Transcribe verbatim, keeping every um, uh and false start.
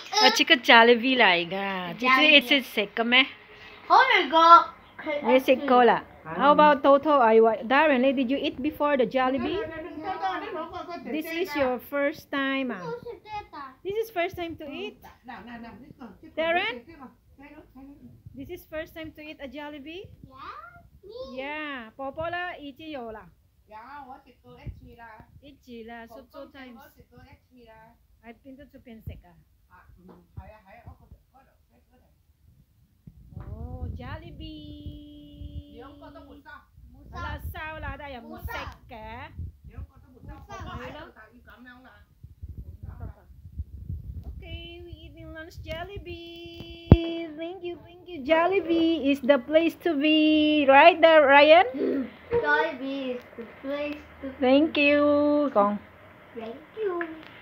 अच्छी का Jollibee लाएगा जिसे इसे सेक में ये सेक कोला. How about Toto? Are you Darren? Did you eat before the Jollibee? This is your first time. Ah. This is first time to eat. Darren, this is first time to eat a Jollibee. Yeah, Popola eating yola. 有，我食過一次啦。 一次啦 so two times。 我食過一次啦。 喺邊度出邊食啊？ 啊，唔係啊，喺我嗰度嗰度喺嗰度。 哦 ，Jollibee。 兩個都沒收。冇收。 係啦，收啦，但係又冇食嘅。 兩個都沒收。我喺度就要咁樣啦。 Okay, we eating lunch Jollibee. Thank you, thank you. Jollibee is the place to be, right there, Ryan? Jollibee is the place to be. Thank you. Con. Thank you.